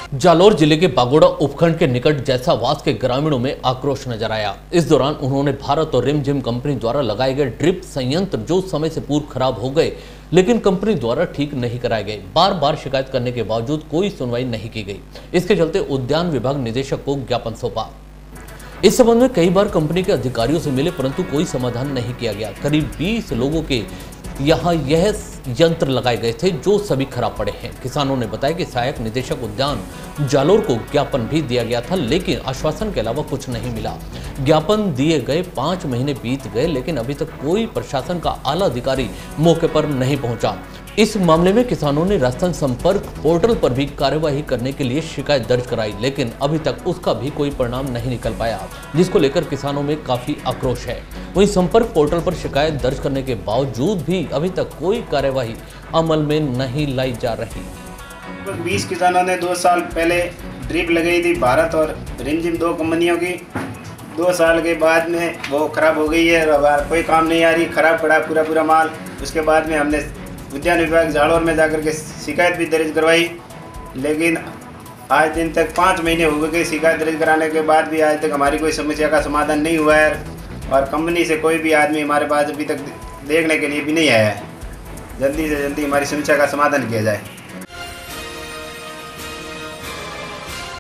जालौर जिले के बागोड़ा उपखंड के निकट जैसावास के ग्रामीणों में आक्रोश नजर आया। इस दौरान उन्होंने भारत और रिमझिम कंपनी द्वारा लगाए गए ड्रिप संयंत्र जो समय से पूर्व खराब हो गए लेकिन कंपनी द्वारा ठीक नहीं कराए गए, बार बार शिकायत करने के बावजूद कोई सुनवाई नहीं की गई। इसके चलते उद्यान विभाग निदेशक को ज्ञापन सौंपा। इस संबंध में कई बार कंपनी के अधिकारियों से मिले परंतु कोई समाधान नहीं किया गया। करीब 20 लोगों के यहाँ यह यंत्र लगाए गए थे जो सभी खराब पड़े हैं। किसानों ने बताया कि सहायक निदेशक उद्यान जालौर को ज्ञापन भी दिया गया था लेकिन आश्वासन के अलावा कुछ नहीं मिला। ज्ञापन दिए गए 5 महीने बीत गए लेकिन अभी तक कोई प्रशासन का आला अधिकारी मौके पर नहीं पहुंचा। इस मामले में किसानों ने राजस्थान संपर्क पोर्टल पर भी कार्यवाही करने के लिए शिकायत दर्ज कराई लेकिन अभी तक उसका भी कोई परिणाम नहीं निकल पाया, जिसको लेकर किसानों में काफी आक्रोश है। वहीं संपर्क पोर्टल पर शिकायत दर्ज करने के बावजूद भी अभी तक कोई कार्यवाही अमल में नहीं लाई जा रही। 20 किसानों ने 2 साल पहले ड्रिप लगाई थी भारत और रिमझिम 2 कंपनियों की। 2 साल के बाद में वो खराब हो गई है, कोई काम नहीं आ रही, खराब पड़ा पूरा माल। उसके बाद में हमने उद्यान विभाग जालौर में जाकर के शिकायत भी दर्ज करवाई लेकिन आज दिन तक 5 महीने हो गए शिकायत दर्ज कराने के बाद भी आज तक हमारी कोई समस्या का समाधान नहीं हुआ है और कंपनी से कोई भी आदमी हमारे पास अभी तक देखने के लिए भी नहीं आया है। जल्दी से जल्दी हमारी समस्या का समाधान किया जाए।